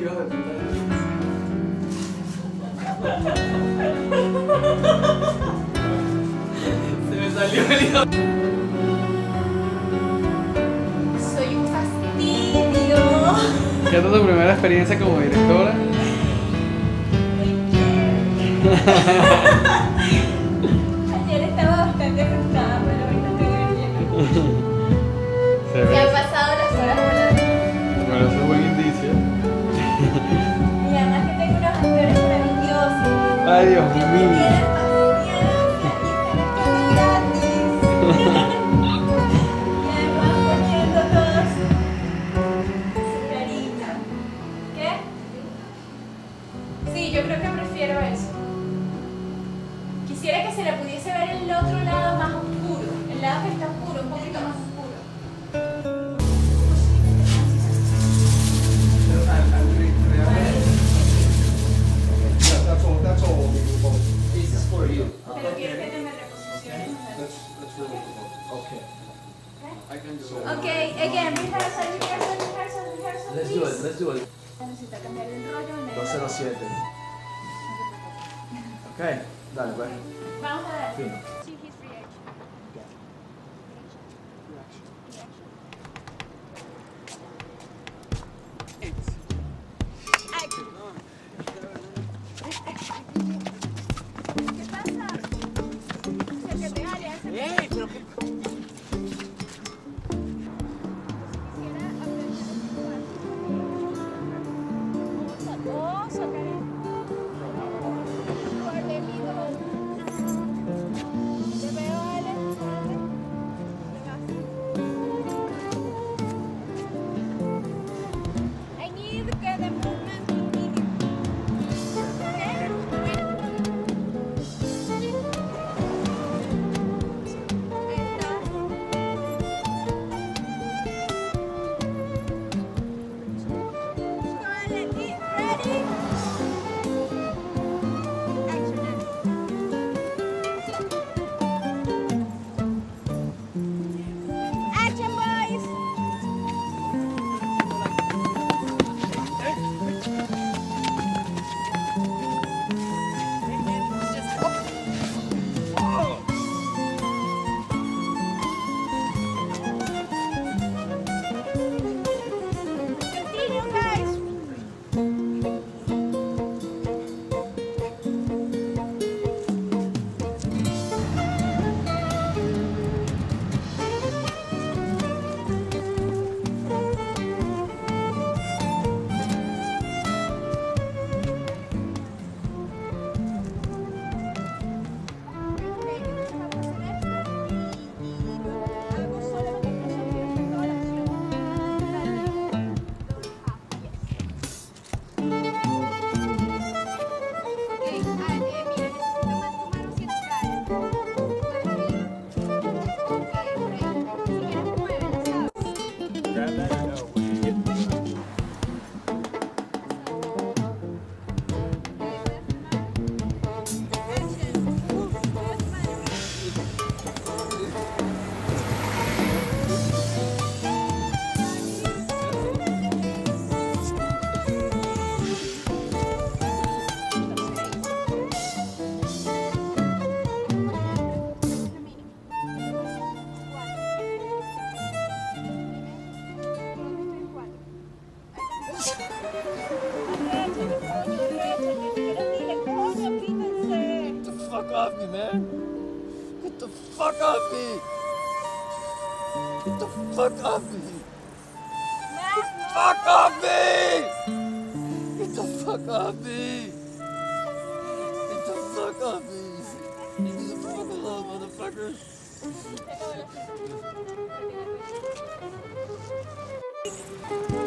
hijos de puta. Se me salió el hijo. Soy un fastidio. ¿Qué tal tu primera experiencia como directora? Ayer estaba bastante asustada, pero ahorita estoy divirtiendo. Se Se ve. han pasado las horas volando. Bueno, eso es buen indicio. Y además que tengo unos actores maravillosos. Ay, Dios Que me mío. tienen paciencia y están todo gratis. Y además poniendo todos su carita. ¿Qué? Sí, yo creo que prefiero eso. Quisiera que se le pudiese ver el otro lado más oscuro. El lado que está oscuro, un poquito más oscuro. That's all movable. This is for you. Pero quiero que te me reposiciones. That's really cool. Okay. I can do it. Okay, again, rehearsal, Let's do please. it, let's do it. Necesito cambiar el rollo. 207. Ok, dale, pues. Vamos a ver. Fino. See his reaction. ¿Qué pasa? Acércate, Ale, acércate. Pero qué... Quisiera aprender oh, sacaré. Guardé mi voz. Te veo, Ale. ¿Dónde vas? I need to get the movement continue. Action, boys! Continue, guys! Hago solamente procedimientos, toda la acción. Ok, mira, necesito más tu mano hacia atrás. Más arriba. Ok, por ahí. Si quieres, muévela, ¿sabes? Grab that or no? When you get Get the fuck off me, man! Get the fuck off me! Get the fuck off me! Fuck off me! Get the fuck off me! Get the fuck off me! Leave me the fuck alone, motherfucker! Thank you.